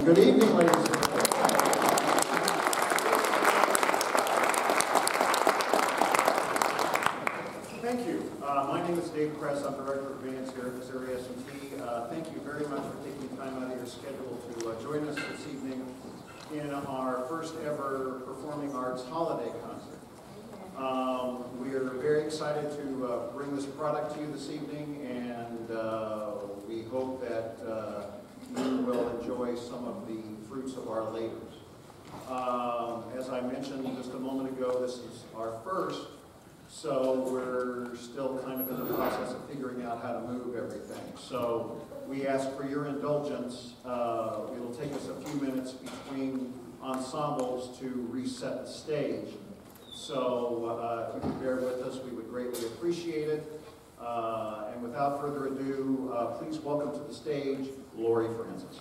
Good evening, ladies and gentlemen. Thank you. My name is Dave Kress. I'm Director of Bands here at Missouri S&T. Thank you very much for taking time out of your schedule to join us this evening in our first ever Performing Arts Holiday Concert. We are very excited to bring this product to you this evening, and we hope that you will enjoy some of the fruits of our labors. As I mentioned just a moment ago, this is our first, so we're still kind of in the process of figuring out how to move everything. So we ask for your indulgence. It'll take us a few minutes between ensembles to reset the stage. So if you could bear with us, we would greatly appreciate it. And without further ado, please welcome to the stage Lori Francis.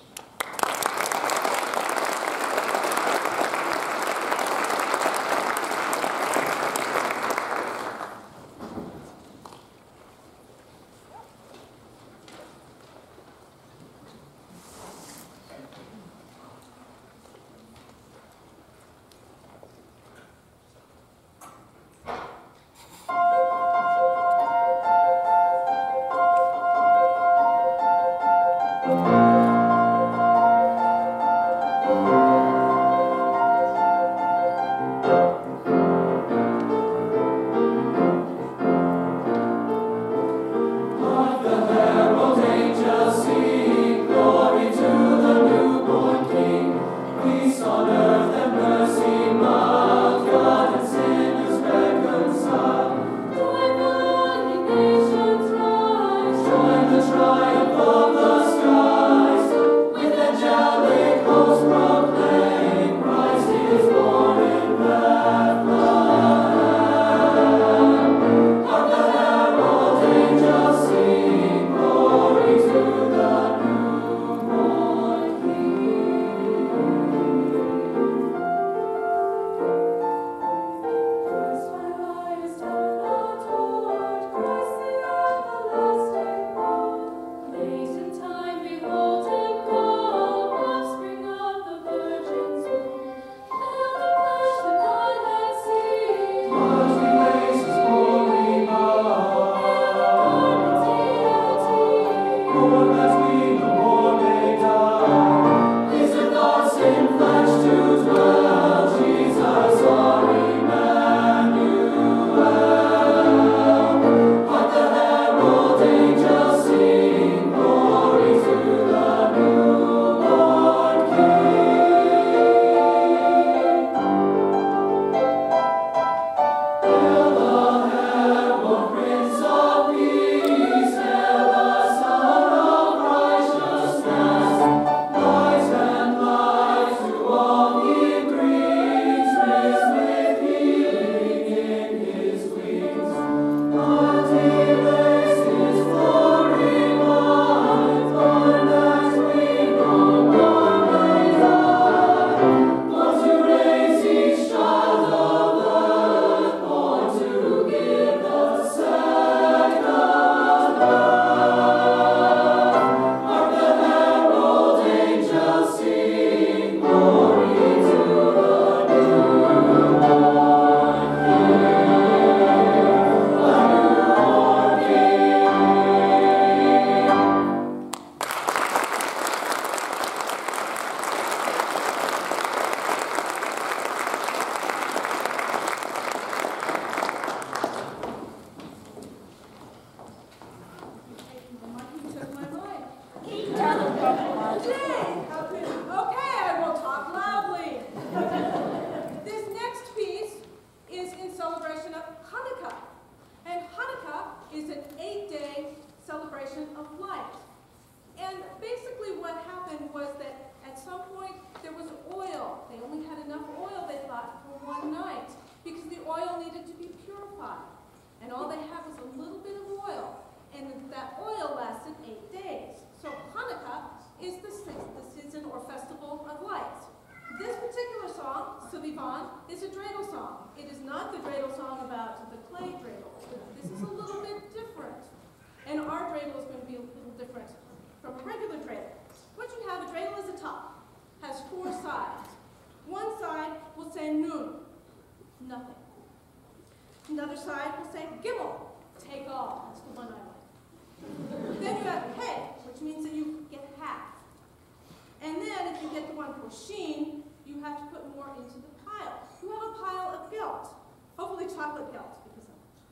has 4 sides. One side will say nun, nothing. Another side will say gimel, take all. That's the one I like. Then you have hey, which means that you get half. And then if you get the one for sheen, you have to put more into the pile. You have a pile of gelt, hopefully chocolate gelt, because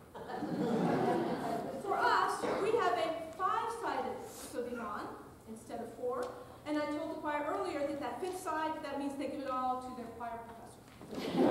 for us, we have a 5-sided sodinon instead of 4. And I told the choir earlier that that 5th side, that means they give it all to their choir professor.